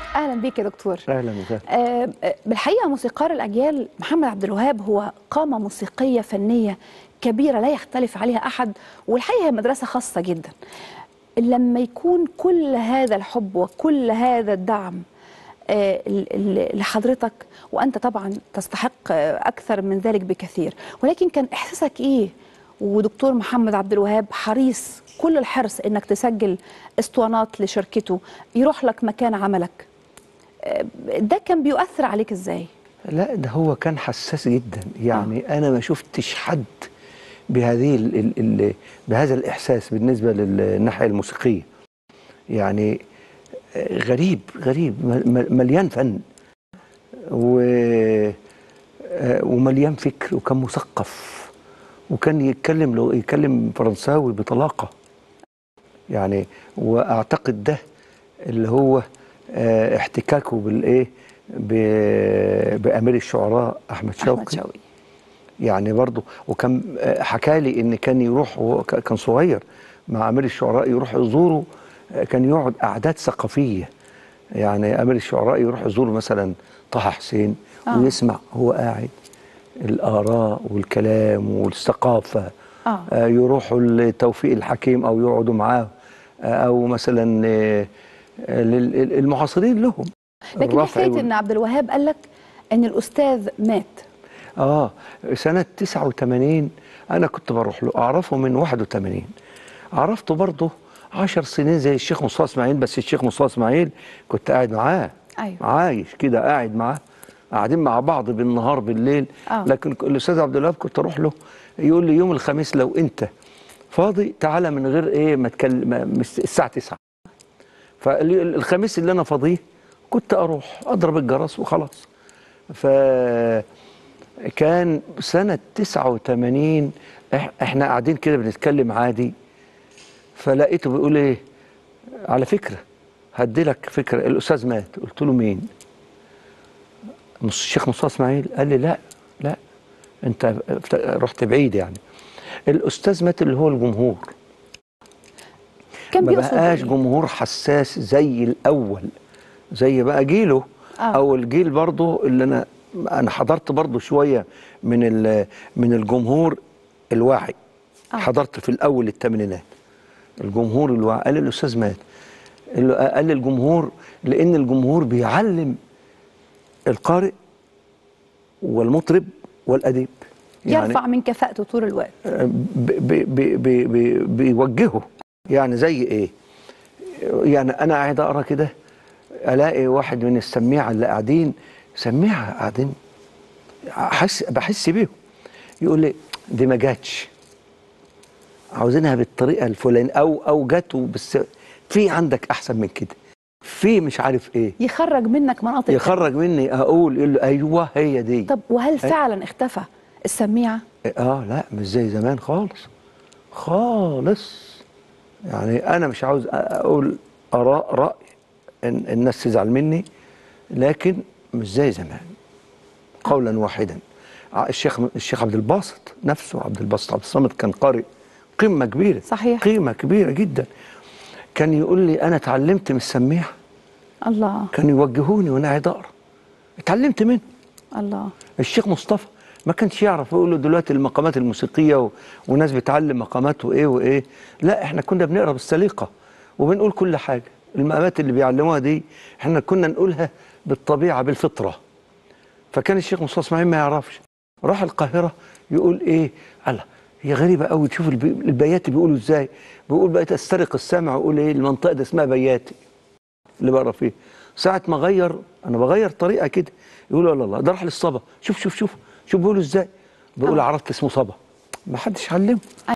اهلا بيك يا دكتور. اهلا وسهلا. بالحقيقه موسيقار الاجيال محمد عبد الوهاب هو قامه موسيقيه فنيه كبيره لا يختلف عليها احد، والحقيقه هي مدرسه خاصه جدا. لما يكون كل هذا الحب وكل هذا الدعم لحضرتك، وانت طبعا تستحق اكثر من ذلك بكثير، ولكن كان احساسك ايه ودكتور محمد عبد الوهاب حريص كل الحرص انك تسجل اسطوانات لشركته، يروح لك مكان عملك؟ ده كان بيؤثر عليك ازاي؟ لا، ده هو كان حساس جدا، يعني انا ما شفتش حد بهذا الاحساس بالنسبه للناحيه الموسيقيه. يعني غريب مليان فن ومليان فكر، وكان مثقف، وكان يتكلم فرنساوي بطلاقه. يعني واعتقد ده اللي هو احتكاكه بأمير الشعراء أحمد شوقي. يعني برضه، وكان حكالي إن كان يروح، وهو كان صغير مع أمير الشعراء، يروح يزوره، كان يقعد قعدات ثقافية. يعني أمير الشعراء يروح يزور مثلا طه حسين ويسمع هو قاعد الآراء والكلام والثقافة. يروحوا لتوفيق الحكيم أو يقعدوا معاه، أو مثلا المعاصرين لهم. لكن حكايه ان عبد الوهاب قال لك ان الاستاذ مات سنه 89، انا كنت بروح له، اعرفه من 81. عرفته برضه 10 سنين زي الشيخ مصطفى اسماعيل، بس الشيخ مصطفى اسماعيل كنت قاعد معاه. أيوة. عايش كده قاعد معاه، قاعدين مع بعض بالنهار بالليل. لكن الاستاذ عبد الوهاب كنت اروح له، يقول لي يوم الخميس لو انت فاضي تعالى من غير ما تكلم الساعه 9. فالخميس اللي انا فاضيه كنت اروح اضرب الجرس وخلاص. فكان سنه 89 احنا قاعدين كده بنتكلم عادي، فلقيته بيقول ايه، على فكره هدي لك فكره، الاستاذ مات. قلت له مين؟ الشيخ مصطفى اسماعيل. قال لي لا انت رحت بعيد. يعني الاستاذ مات، اللي هو الجمهور كان ما بقاش جمهور حساس زي الاول، زي بقى جيله. او الجيل برضه اللي انا حضرت برضه شويه من الجمهور الواعي. حضرت في الاول الثمانينات الجمهور الواعي. قال الاستاذ مات، قال للجمهور، لان الجمهور بيعلم القارئ والمطرب والاديب، يعني يرفع من كفاءته طول الوقت، بيوجهه. يعني زي ايه؟ يعني انا قاعد اقرا كده، الاقي واحد من السميعه اللي قاعدين، سميعه قاعدين، بحس بيهم، يقول لي دي ما جاتش، عاوزينها بالطريقه الفلانيه، او جات بس في عندك احسن من كده، في مش عارف ايه، يخرج منك مناطق، يخرج مني اقول، يقول له ايوه هي دي. طب وهل فعلا اختفى السميعه؟ لا، مش زي زمان خالص. يعني انا مش عاوز اقول رأي إن الناس تزعل مني، لكن مش زي زمان، قولا واحدا. الشيخ عبد الباسط نفسه، عبد الباسط عبد الصمد، كان قارئ قمة كبيرة، صحيح، قيمة كبيرة جدا. كان يقول لي أنا اتعلمت من السميع. الله. كان يوجهوني وأنا قاعد أقرأ، اتعلمت منه. الله. الشيخ مصطفى ما كانش يعرف، يقول له دلوقتي المقامات الموسيقية وناس بتعلم مقامات وإيه. لا، إحنا كنا بنقرأ بالسليقة وبنقول كل حاجة. المقامات اللي بيعلموها دي إحنا كنا نقولها بالطبيعة بالفطرة. فكان الشيخ مصطفى اسماعيل ما يعرفش، راح القاهرة يقول ايه، الله هي غريبة قوي، تشوف البياتي بيقولوا ازاي. بيقول بقيت استرق السمع واقول ايه، المنطقة دي اسمها بياتي اللي بقرا فيه. ساعة ما انا بغير طريقة كده، يقولوا الله ده راح للصبا، شوف بيقولوا ازاي. بيقول عرفت اسمه صبا، ما حدش علمه.